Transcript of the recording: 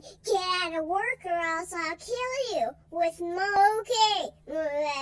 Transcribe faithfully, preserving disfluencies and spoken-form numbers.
get out of work or else I'll kill you with Mok-ay.